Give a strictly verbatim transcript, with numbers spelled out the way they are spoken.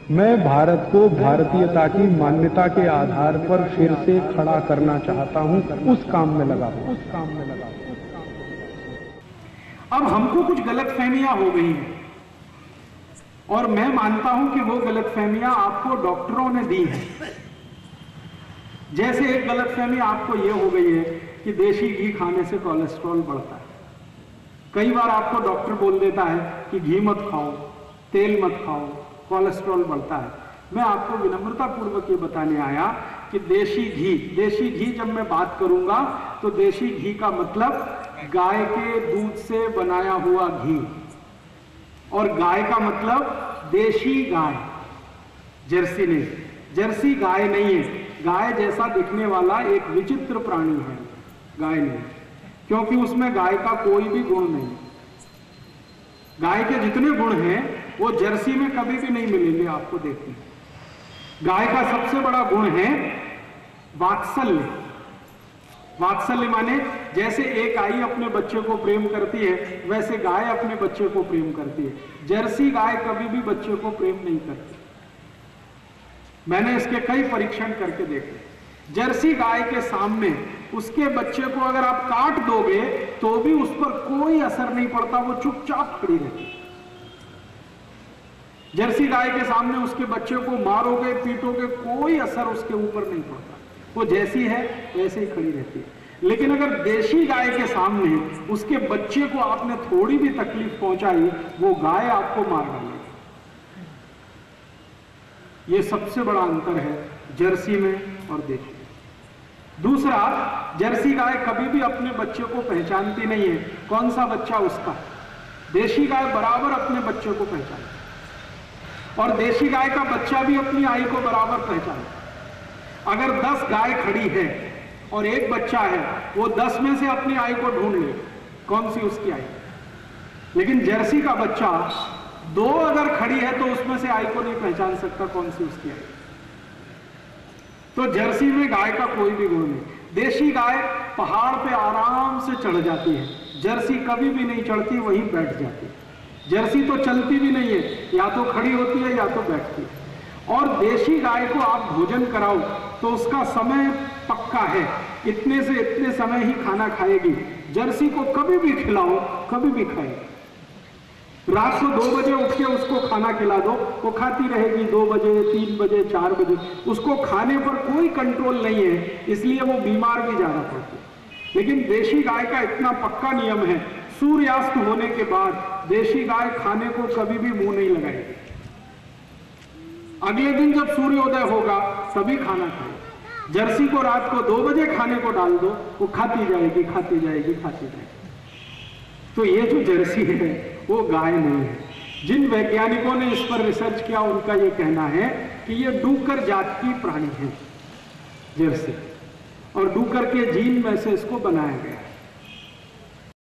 मैं भारत को भारतीयता की मान्यता के आधार पर फिर से खड़ा करना चाहता हूं, उस काम में लगा हूं उस काम में लगा हूं अब हमको कुछ गलतफहमियां हो गई हैं और मैं मानता हूं कि वो गलतफहमियां आपको डॉक्टरों ने दी हैं। जैसे एक गलतफहमी आपको ये हो गई है कि देशी घी खाने से कोलेस्ट्रॉल बढ़ता है। कई बार आपको डॉक्टर बोल देता है कि घी मत खाओ, तेल मत खाओ, कोलेस्ट्रॉल बढ़ता है। मैं आपको विनम्रता पूर्वक ये बताने आया कि देशी घी देशी घी जब मैं बात करूंगा तो देशी घी का मतलब गाय के दूध से बनाया हुआ घी, और गाय का मतलब देशी गाय, जर्सी नहीं। जर्सी गाय नहीं है। गाय जैसा दिखने वाला एक विचित्र प्राणी है, गाय नहीं, क्योंकि उसमें गाय का कोई भी गुण नहीं। गाय के जितने गुण हैं वो जर्सी में कभी भी नहीं मिलेंगे आपको देखने। गाय का सबसे बड़ा गुण है वात्सल्य। वात्सल्य माने जैसे एक आई अपने बच्चे को प्रेम करती है, वैसे गाय अपने बच्चे को प्रेम करती है। जर्सी गाय कभी भी बच्चे को प्रेम नहीं करती। मैंने इसके कई परीक्षण करके देखे। जर्सी गाय के सामने उसके बच्चे को अगर आप काट दोगे तो भी उस पर कोई असर नहीं पड़ता, वो चुपचाप खड़ी रहती। जर्सी गाय के सामने उसके बच्चे को मारोगे, पीटोगे, कोई असर उसके ऊपर नहीं पड़ता, वो जैसी है वैसे ही खड़ी रहती है। लेकिन अगर देशी गाय के सामने उसके बच्चे को आपने थोड़ी भी तकलीफ पहुंचाई, वो गाय आपको मार डालेगी। ये सबसे बड़ा अंतर है जर्सी में और देशी में। दूसरा, जर्सी गाय कभी भी अपने बच्चे को पहचानती नहीं है कौन सा बच्चा उसका। देशी गाय बराबर अपने बच्चे को पहचानती है, और देशी गाय का बच्चा भी अपनी आई को बराबर पहचानता है। अगर दस गाय खड़ी है और एक बच्चा है, वो दस में से अपनी आई को ढूंढ ले कौन सी उसकी आई। लेकिन जर्सी का बच्चा दो अगर खड़ी है तो उसमें से आई को नहीं पहचान सकता कौन सी उसकी आई। तो जर्सी में गाय का कोई भी गुण नहीं। देशी गाय पहाड़ पे आराम से चढ़ जाती है, जर्सी कभी भी नहीं चढ़ती, वहीं बैठ जाती है। जर्सी तो चलती भी नहीं है, या तो खड़ी होती है या तो बैठती है। और देशी गाय को आप भोजन कराओ तो उसका समय पक्का है, इतने से इतने समय ही खाना खाएगी। जर्सी को कभी भी खिलाओ, कभी भी खाएगी। रात को दो बजे उठ के उसको खाना खिला दो, वो खाती रहेगी। दो बजे, तीन बजे, चार बजे, उसको खाने पर कोई कंट्रोल नहीं है, इसलिए वो बीमार भी ज्यादा पड़ती है। लेकिन देशी गाय का इतना पक्का नियम है, सूर्यास्त होने के बाद देशी गाय खाने को कभी भी मुंह नहीं लगाएगी। अगले दिन जब सूर्योदय होगा तभी खाना खाएगी। जर्सी को रात को दो बजे खाने को डाल दो, वो खाती जाएगी, खाती जाएगी, खाती जाएगी। तो ये जो जर्सी है वो गाय नहीं है। जिन वैज्ञानिकों ने इस पर रिसर्च किया उनका ये कहना है कि ये डूकर जात की प्राणी है जर्सी, और डूकर के जीन में से इसको बनाया गया।